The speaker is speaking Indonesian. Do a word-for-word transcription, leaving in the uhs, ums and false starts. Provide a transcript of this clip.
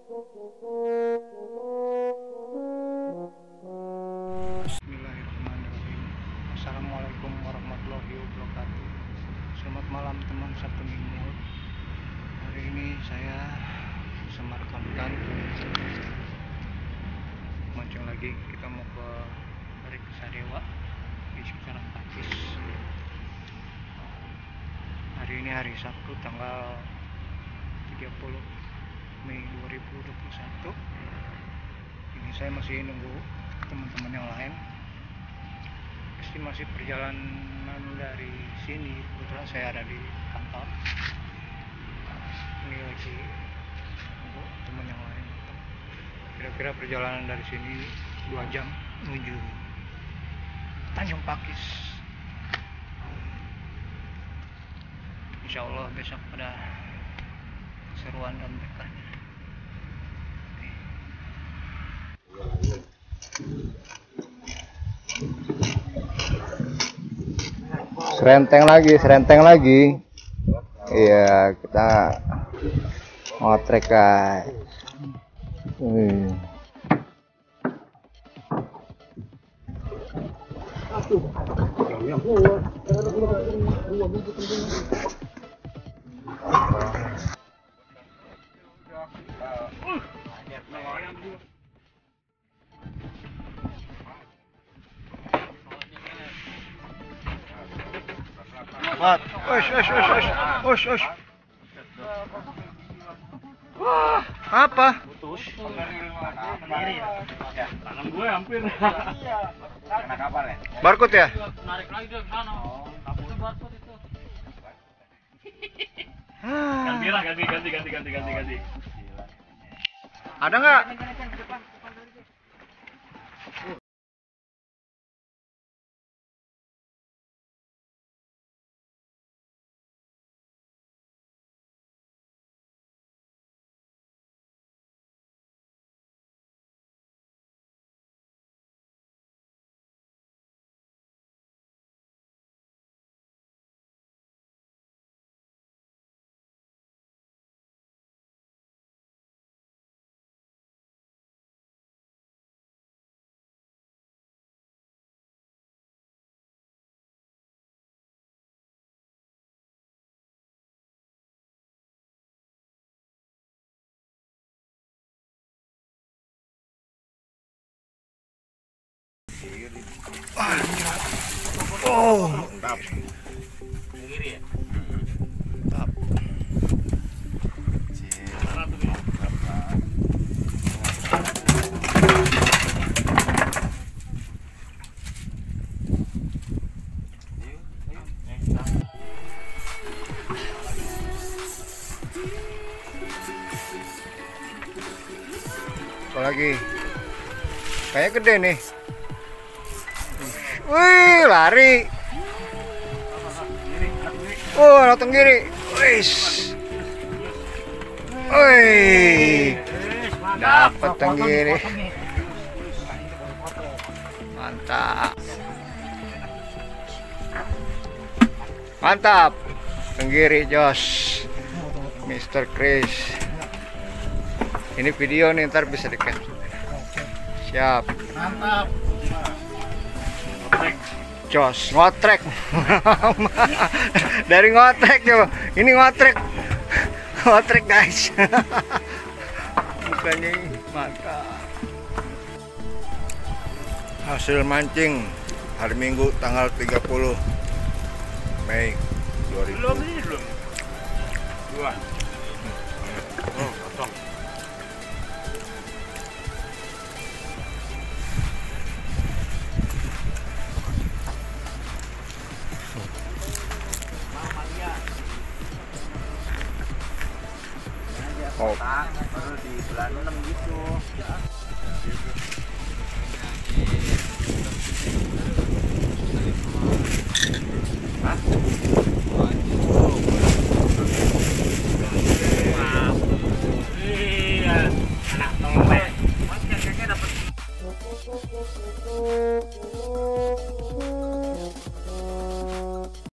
Bismillahirrahmanirrahim. Assalamualaikum warahmatullahi wabarakatuh. Selamat malam teman Sabtu Minggu. Hari ini saya bersama rekan-rekan mancing lagi. Kita mau ke Tarik Sadewa di sekitaran Pakis. Hari ini hari Sabtu tanggal tiga puluh Mei dua ribu dua puluh satu. Ini saya masih nunggu teman-teman yang lain. Estimasi perjalanan dari sini, kebetulan saya ada di kantor. Ini lagi nunggu teman yang lain. Kira-kira perjalanan dari sini dua jam menuju Tanjung Pakis. Insya Allah besok ada keseruan dan berkahnya. Serenteng lagi, serenteng lagi. Iya, kita ngotrek guys. Hmm. Mat, osh, osh, osh, osh, osh, osh. Wah, apa? Putus. Tangan gue hampir. Kena kapal ya? Barcode ya? Narik lagi dia ke sana. Itu barcode itu. Ganti lah, ganti, ganti, ganti, ganti, ganti, ganti. Ada nggak? Oh, mantap. Kiri ya? Mantap. Apa lagi? Kayaknya gede nih. Wih, lari. Oh, nonton kiri. Wih. Wih. Dapat tenggiri. Mantap. Mantap. Tenggiri Jos. mister Chris. Ini video nih, ntar bisa dekat. Siap. Mantap. Jos, ngotrek. Dari ngotrek coba. Ini ngotrek. Ngotrek guys. Bukannya ini, mantap. Hasil mancing hari Minggu tanggal tiga puluh Mei dua ribu. Belum ini belum. Dua. Oh, kosong. Oh. Baru di bulan enam gitu. Hah?